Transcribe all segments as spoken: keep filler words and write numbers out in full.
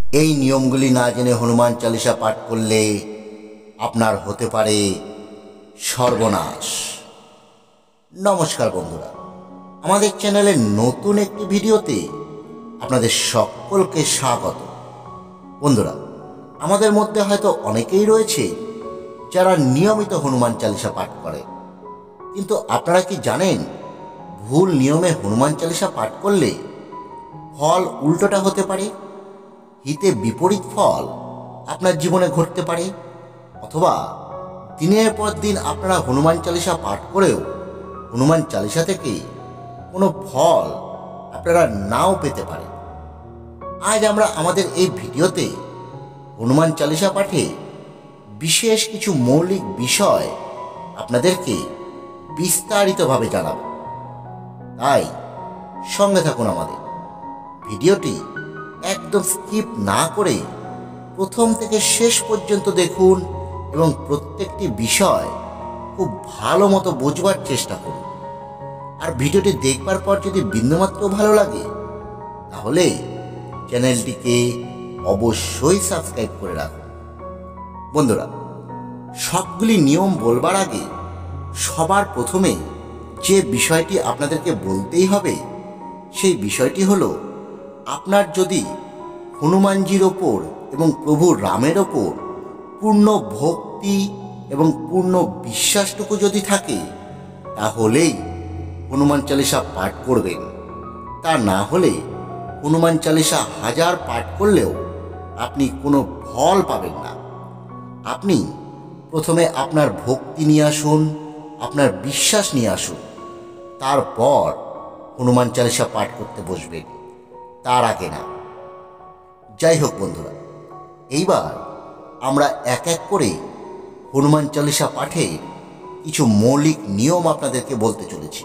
এই নিয়মগুলি না জেনে হনুমান চালিসা পাঠ করলে আপনার হতে পারে সর্বনাশ। নমস্কার বন্ধুরা, আমাদের চ্যানেলের নতুন একটি ভিডিওতে আপনাদের সকলকে স্বাগত। বন্ধুরা, আমাদের মধ্যে হয়তো অনেকেই রয়েছে যারা নিয়মিত হনুমান চালিসা পাঠ করে, কিন্তু আপনারা কি জানেন ভুল নিয়মে হনুমান চালিসা পাঠ করলে ফল উল্টোটা হতে পারে? হিতে বিপরীত ফল আপনার জীবনে ঘটতে পারে, অথবা দিনের পর দিন আপনারা হনুমান চালিসা পাঠ করেও হনুমান চালিসা থেকে কোনো ফল আপনারা নাও পেতে পারে। আজ আমরা আমাদের এই ভিডিওতে হনুমান চালিসা পাঠে বিশেষ কিছু মৌলিক বিষয় আপনাদেরকে বিস্তারিতভাবে জানাব। তাই সঙ্গে থাকুন আমাদের। ভিডিওটি একদম স্কিপ না করে প্রথম থেকে শেষ পর্যন্ত দেখুন এবং প্রত্যেকটি বিষয় খুব ভালো মতো বোঝবার চেষ্টা করুন। আর ভিডিওটি দেখবার পর যদি বিন্দুমাত্র ভালো লাগে তাহলে চ্যানেলটিকে অবশ্যই সাবস্ক্রাইব করে রাখুন। বন্ধুরা, সবগুলি নিয়ম বলবার আগে সবার প্রথমে যে বিষয়টি আপনাদেরকে বলতেই হবে সেই বিষয়টি হলো, আপনার যদি হনুমানজির ওপর এবং প্রভু রামের ওপর পূর্ণ ভক্তি এবং পূর্ণ বিশ্বাসটুকু যদি থাকে তাহলেই হনুমান চালিসা পাঠ করবেন। তা না হলে হনুমান চালিসা হাজার পাঠ করলেও আপনি কোনো ফল পাবেন না। আপনি প্রথমে আপনার ভক্তি নিয়ে আসুন, আপনার বিশ্বাস নিয়ে আসুন, তারপর হনুমান চালিসা পাঠ করতে বসবেন, তার আগে না। যাই হোক বন্ধুরা, এইবার আমরা এক এক করে হনুমান চালিসা পাঠে কিছু মৌলিক নিয়ম আপনাদেরকে বলতে চলেছি।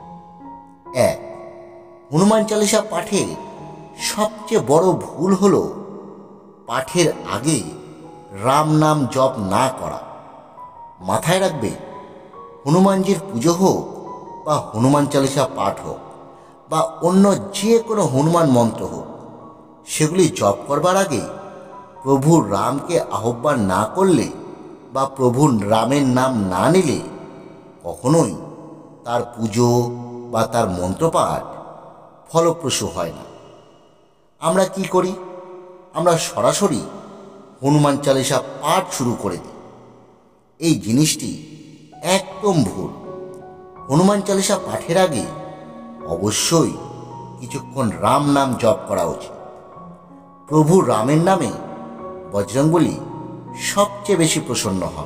এক, হনুমান চালিসা পাঠে সবচেয়ে বড় ভুল হলো পাঠের আগে রাম নাম জপ না করা। মাথায় রাখবে, হনুমানজির পুজো হোক বা হনুমান চালিসা পাঠ হোক বা অন্য যে কোনো হনুমান মন্ত্র হোক, সেগুলি জপ করবার আগে প্রভু রামকে আহ্বান না করলে বা প্রভু রামের নাম না নিলে কখনোই তার পুজো বা তার মন্ত্রপাঠ ফলপ্রসূ হয় না। আমরা কি করি? আমরা সরাসরি হনুমান চালিসা পাঠ শুরু করে দিই। এই জিনিসটি একদম ভুল। হনুমান চালিসা পাঠের আগে অবশ্যই কিছুক্ষণ রাম নাম জপ করা উচিত। প্রভু রামের নামে বজরংবলী সবচেয়ে বেশি প্রসন্ন হন।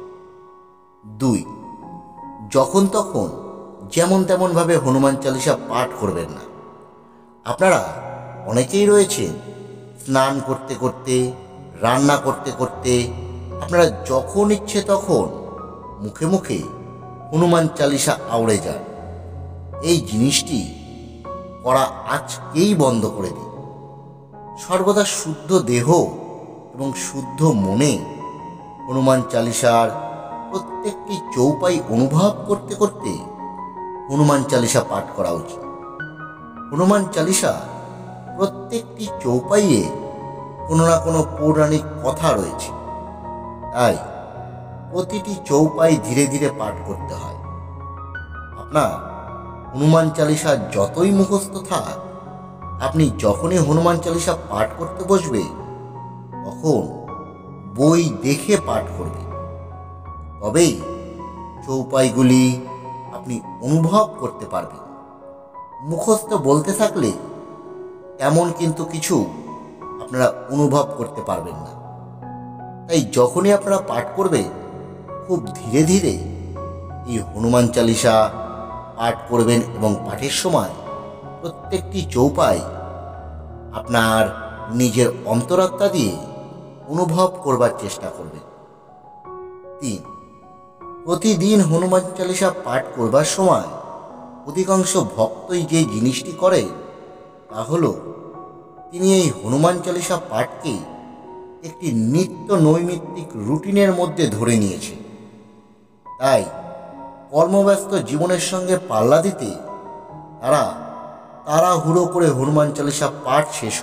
দুই, যখন তখন যেমন তেমনভাবে হনুমান চালিসা পাঠ করবেন না। আপনারা অনেকেই রয়েছেন স্নান করতে করতে, রান্না করতে করতে আপনারা যখন ইচ্ছে তখন মুখে মুখে হনুমান চালিসা আওড়ে যান। এই জিনিসটি করা আজকেই বন্ধ করে দিন। সর্বদা শুদ্ধ দেহ এবং শুদ্ধ মনে হনুমান চালিসার প্রত্যেকটি চৌপাই অনুভব করতে করতে হনুমান চালিসা পাঠ করা উচিত। হনুমান চালিসা প্রত্যেকটি চৌপাইয়ে কোনো না কোনো পৌরাণিক কথা রয়েছে, তাই প্রতিটি চৌপাই ধীরে ধীরে পাঠ করতে হয়। আপনার হনুমান চালিসা যতই মুখস্থ থাক, আপনি যখনই হনুমান চালিসা পাঠ করতে বসবে তখন বই দেখে পাঠ করবে, তবেই চৌপাইগুলি আপনি অনুভব করতে পারবেন। মুখস্থ বলতে থাকলে তেমন কিন্তু কিছু আপনারা অনুভব করতে পারবেন না। তাই যখনই আপনারা পাঠ করবে খুব ধীরে ধীরে এই হনুমান চালিসা পাঠ করবেন এবং পাঠের সময় প্রত্যেকটি চৌপাই আপনার নিজের অন্তরাত্মা দিয়ে অনুভব করবার চেষ্টা করবেন। তিন, প্রতিদিন হনুমান চালিসা পাঠ করবার সময় অধিকাংশ ভক্তই যে জিনিসটি করে তা হলো, তিনি এই হনুমান চালিসা পাঠকে একটি নিত্য নৈমিত্তিক রুটিনের মধ্যে ধরে নিয়েছে। তাই কর্মব্যস্ত জীবনের সঙ্গে পাল্লা দিতে তারা তাড়াহুড়ো করে হনুমান চালিসা পাঠ শেষ করে।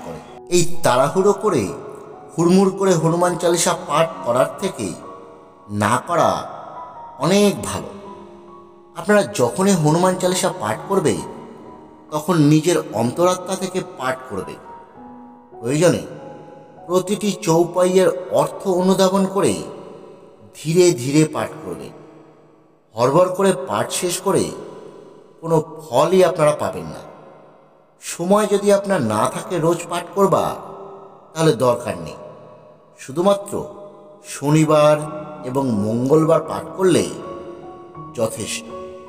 এই তাড়াহুড়ো করে হুড়মুড় করে হনুমান চালিসা পাঠ করার থেকে না করা অনেক ভালো। আপনারা যখনই হনুমান চালিসা পাঠ করবে তখন নিজের অন্তরাত্মা থেকে পাঠ করবে। প্রয়োজনে প্রতিটি চৌপাইয়ের অর্থ অনুধাবন করে ধীরে ধীরে পাঠ করবে। হড়বড় করে পাঠ শেষ করে কোনো ফলই আপনারা পাবেন না। সময় যদি আপনার না থাকে রোজ পাঠ করবা, তাহলে দরকার নেই। শুধুমাত্র শনিবার এবং মঙ্গলবার পাঠ করলেই যথেষ্ট।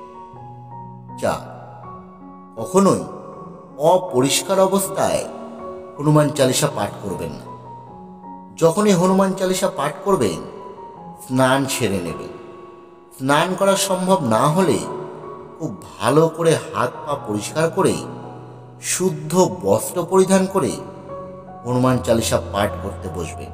চার, কখনোই অপরিষ্কার অবস্থায় হনুমান চালিসা পাঠ করবেন না। যখনই হনুমান চালিসা পাঠ করবেন স্নান সেরে নেবেন। স্নান করা সম্ভব না হলে খুব ভালো করে হাত পা পরিষ্কার করে শুদ্ধ বস্ত্র পরিধান করে হনুমান চালিসা পাঠ করতে বসবেন।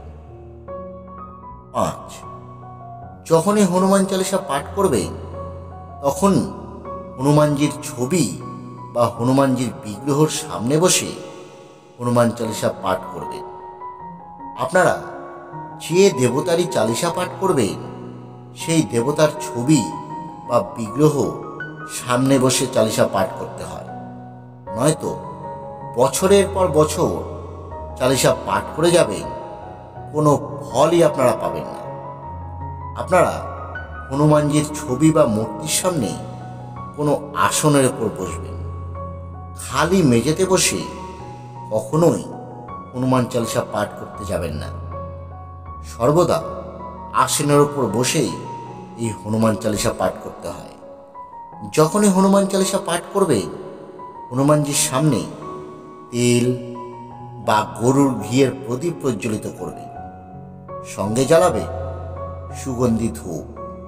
পাঁচ, যখনই হনুমান চালিসা পাঠ করবেন তখন হনুমানজির ছবি বা হনুমানজির বিগ্রহর সামনে বসে হনুমান চালিসা পাঠ করবেন। আপনারা যে দেবতারই চালিসা পাঠ করবেন সেই দেবতার ছবি বা বিগ্রহ সামনে বসে চালিসা পাঠ করতে হয়, নয়তো বছরের পর বছর চালিসা পাঠ করে যাবেন, কোনো ফলই আপনারা পাবেন না। আপনারা হনুমানজির ছবি বা মূর্তির সামনে কোনো আসনের উপর বসবেন। খালি মেঝেতে বসে কখনোই হনুমান চালিসা পাঠ করতে যাবেন না। সর্বদা আসনের উপর বসেই এই হনুমান চালিসা পাঠ করতে হয়। যখনই হনুমান চালিসা পাঠ করবেন হনুমানজির সামনে তেল বা গরুর ঘিয়ের প্রদীপ প্রজ্বলিত করবে, সঙ্গে জ্বালাবে সুগন্ধি ধূপ।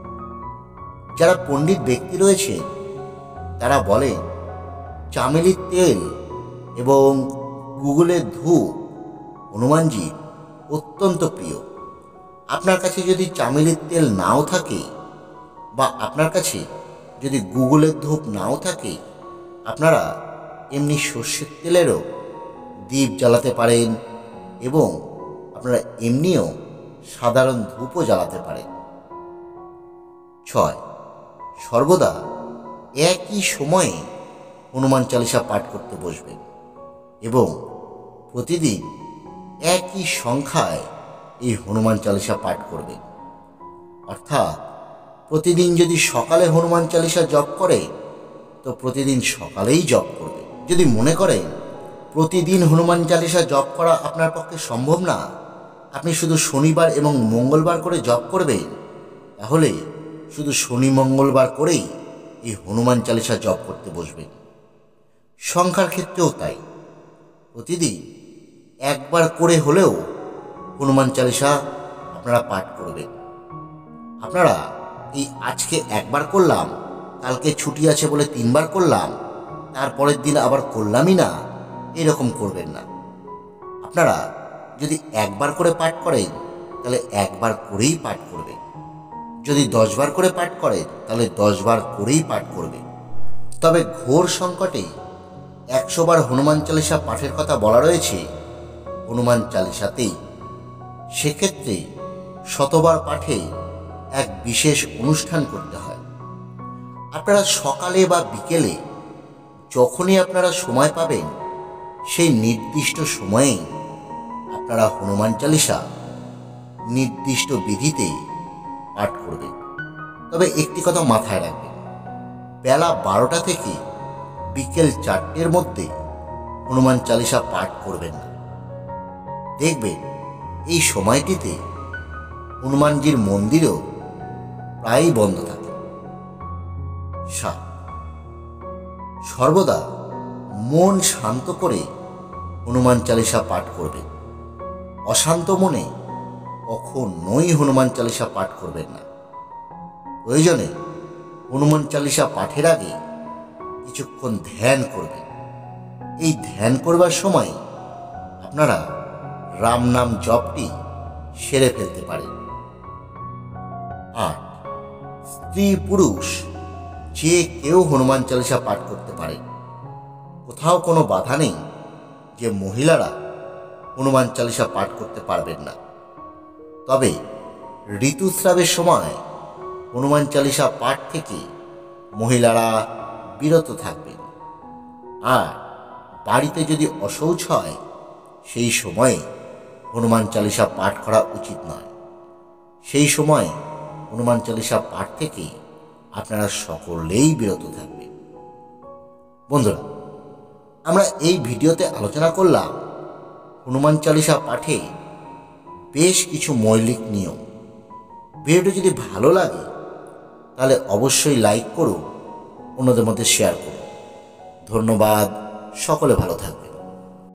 যারা পণ্ডিত ব্যক্তি রয়েছে তারা বলেন চামেলির তেল এবং গুগলের ধূপ হনুমানজির অত্যন্ত প্রিয়। আপনার কাছে যদি চামেলির তেল নাও থাকে বা আপনার কাছে যদি গুগলের ধূপ নাও থাকে, আপনারা এমনি সর্ষের তেলেরও দীপ জ্বালাতে পারেন এবং আপনারা এমনিও সাধারণ ধূপও জ্বালাতে পারেন। ছয়, সর্বদা একই সময়ে হনুমান চালিসা পাঠ করতে বসবেন এবং প্রতিদিন একই সংখ্যায় এই হনুমান চালিসা পাঠ করবেন। অর্থাৎ প্রতিদিন যদি সকালে হনুমান চালিসা জপ করে তো প্রতিদিন সকালেই জপ করবে। যদি মনে করেন প্রতিদিন হনুমান চালিসা জপ করা আপনার পক্ষে সম্ভব না, আপনি শুধু শনিবার এবং মঙ্গলবার করে জপ করবেন, তাহলে শুধু শনি মঙ্গলবার করেই এই হনুমান চালিসা জপ করতে বসবেন। সংখ্যার ক্ষেত্রেও তাই, প্রতিদিন একবার করে হলেও হনুমান চালিসা আপনারা পাঠ করবেন। আপনারা এই আজকে একবার করলাম, কালকে ছুটি আছে বলে তিনবার করলাম, তারপরের দিন আবার করলামই না, এরকম করবেন না। আপনারা যদি একবার করে পাঠ করেন তাহলে একবার করেই পাঠ করবেন। যদি দশবার করে পাঠ করেন তাহলে দশবার করেই পাঠ করবেন। তবে ঘোর সংকটে একশো বার হনুমান চালিসা পাঠের কথা বলা রয়েছে হনুমান চালিসাতেই। সেক্ষেত্রে শতবার পাঠে এক বিশেষ অনুষ্ঠান করতে হয়। আপনারা সকালে বা বিকেলে যখনই আপনারা সময় পাবেন সেই নির্দিষ্ট সময়েই আপনারা হনুমান চালিসা নির্দিষ্ট বিধিতে পাঠ করবেন। তবে একটি কথা মাথায় রাখবেন, বেলা বারোটা থেকে বিকেল চারটের মধ্যে হনুমান চালিসা পাঠ করবেন না। দেখবেন এই সময়টিতে হনুমানজির মন্দিরও প্রায়ই বন্ধ থাকে। সাত, সর্বদা মন শান্ত করে হনুমান চালিসা পাঠ করবেন। অশান্ত মনে কখনোই হনুমান চালিসা পাঠ করবেন না। প্রয়োজনে হনুমান চালিসা পাঠের আগে কিছুক্ষণ ধ্যান করবেন। এই ধ্যান করবার সময় আপনারা রাম নাম জপটি সেরে ফেলতে পারেন। আট, স্ত্রী পুরুষ যে কেউ হনুমান চালিসা পাঠ করতে পারে। কোথাও কোনো বাধা নেই যে মহিলারা হনুমান চালিসা পাঠ করতে পারবেন না। তবে ঋতুস্রাবের সময় হনুমান চালিসা পাঠ থেকে মহিলারা বিরত থাকবেন। আর বাড়িতে যদি অশৌচ হয় সেই সময়ে হনুমান চালিসা পাঠ করা উচিত নয়। সেই সময় হনুমান চালিসা পাঠ থেকে আপনারা সকলেই বিরত থাকবেন। বন্ধুরা, আমরা এই ভিডিওতে আলোচনা করলাম হনুমান চালিসা পাঠে বেশ কিছু মৌলিক নিয়ম। ভিডিওটি যদি ভালো লাগে তাহলে অবশ্যই লাইক করুন, অন্যদের মধ্যে শেয়ার করুন। ধন্যবাদ, সকলে ভালো থাকবেন।